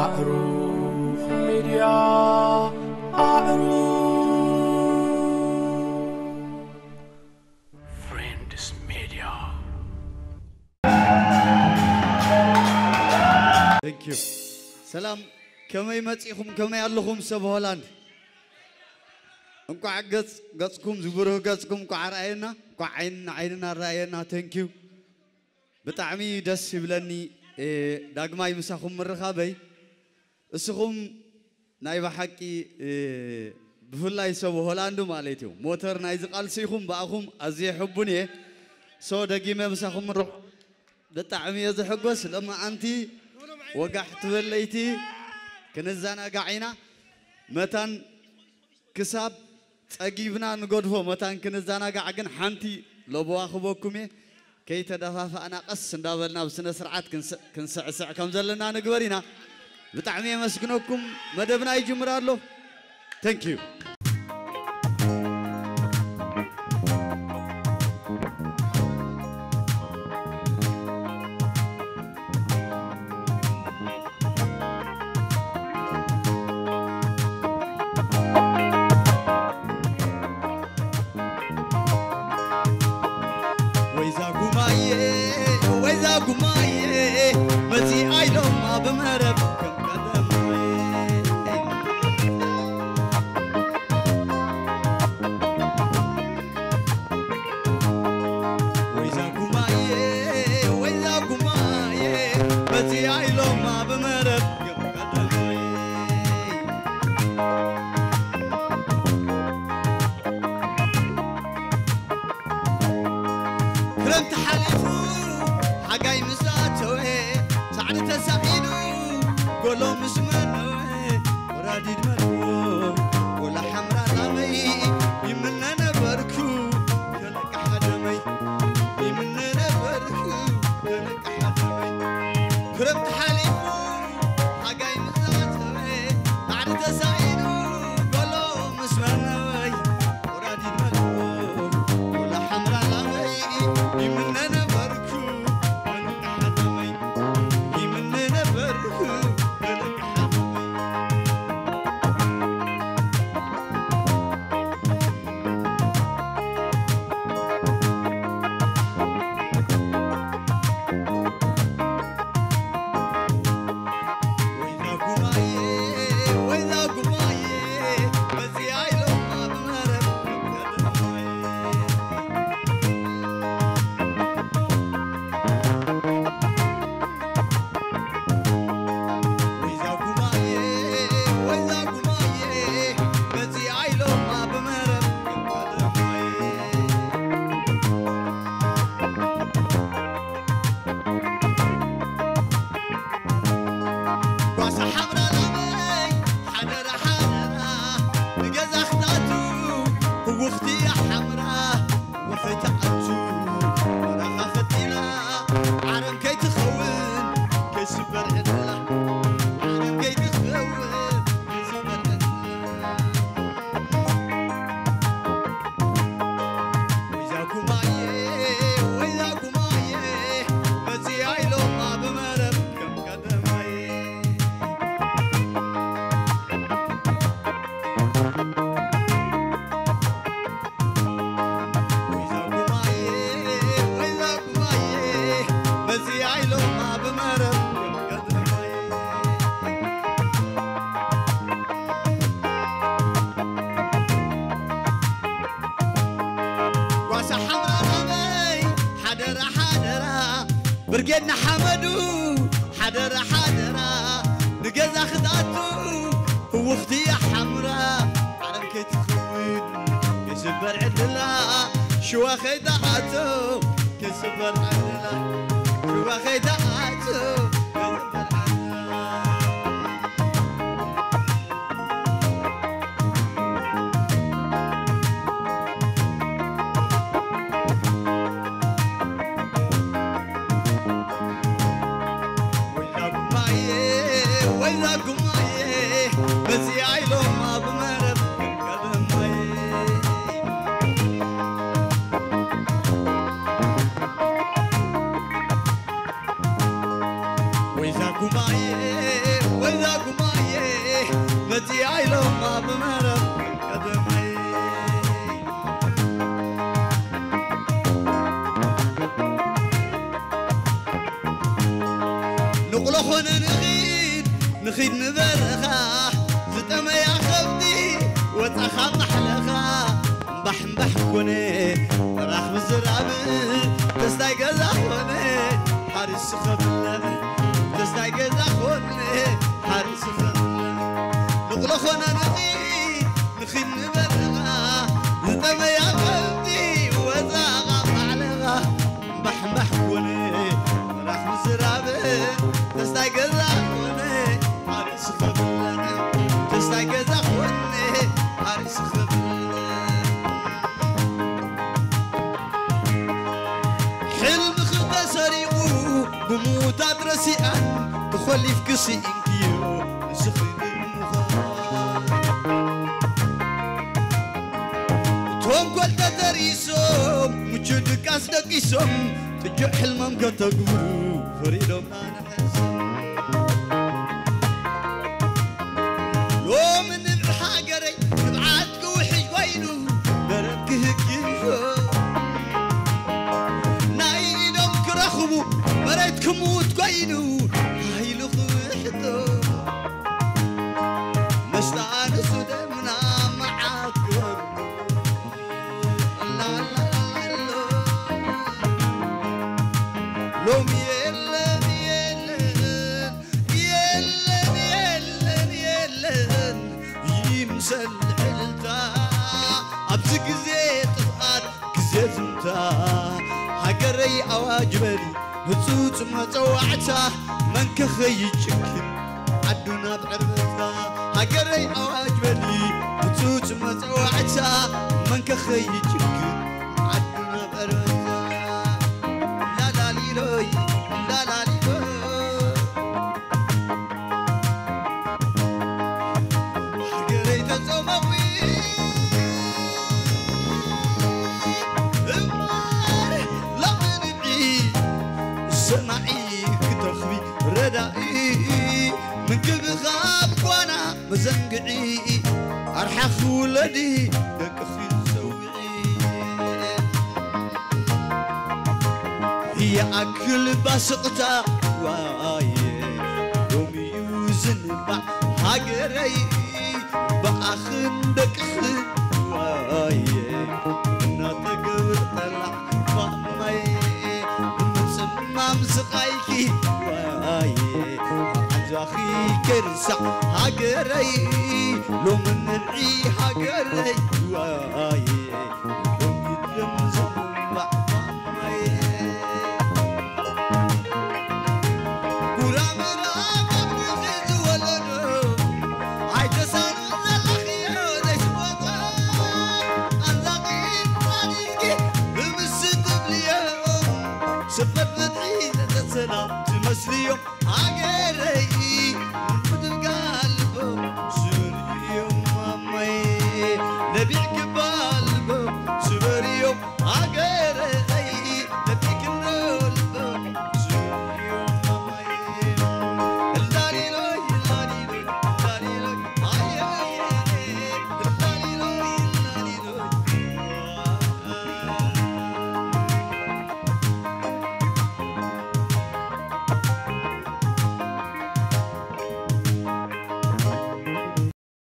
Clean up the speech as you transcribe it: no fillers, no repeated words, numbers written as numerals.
أعروف ميديا Friends Media. Thank you. سلام كما يمتيكم كما ياللكم سب هولاند انكو قصكم زبرو قصكم كو عرأينا كو عيننا رأينا thank you بتعمي دس يبلني داغماي مساخم مرخابي اسخم نايبا حقي بفلاي سب هولاندو مالتيو موتر نايز قالسيكم باخم ازي حبوني سو دغيمه مساخم مرخ بتعمي يزحقوس لما انتي وقحت بليتي كنزانا قاعينا متان كساب تجيبنا نقدفو متان كنزانا قاعين حنتي لو بواخبوكمي كي تدفع أنا قص ندابلنا بسنة سرعات كنسع كم زلنا نقبرينا بتعمي مسكنوكم مدبنا يجي مرادلو thank you برقينا حمدو حدرا نقزا خداتو هو اختي حمرا عالم كي تخوين كسبر عدلا شو خيداتو كسبر عدلا شو خيداتو وإذا قماي خنا نخيد نبرخا زتما يا خبدي وتخا محلخا مبح كوني راح بزراب تستاي قزا خوني حارس خبلا تستاي قزا خوني حارس خبلا نقول خنا نخيد نبرخا زتما يا خبدي وتخا محلخا مبح كوني راح بزراب تستاي قزا خوني حارس خبلا تستاي قزا خوني حارس خبلا حلم خبا سريقو بموت أدرسيان تخلي في كسي انكيو سخري بالمخار توم قلت دريسوم مجد كاس دقيسوم تجو حلمم كتقو فريدوم نانا حسن لو من الحاقري نبعاتك وحي وينو دربك هكيو رخبو مريت كموت قينو هاي لخوحتو مستانس ودمنا معاك لا لا لا لوم يلن يلن يلن يلن يلن يمسل حلتا أبسك زيت فقات كزيت انتا هاجري أواجبلي هتوت متوعتا من كخيجكن عدنا بعرفتا هاجري أواجبلي هتوت متوعتا من كخيجكن عدنا بعرفتا لا لا ليلوي لا لا ليلوي هاجري تزوموي سمعي كتخبي ردائي من كل غاب وانا مزنقعي ارحخ ولدي دقخي سوعي هي اكل بسقطة واي يوم يوزن بع هاجري باخن دقخي واي ناتقبر طلع فامي مسقايكي واي عجاخي كرسع هاجري لو من الريح هاجري واي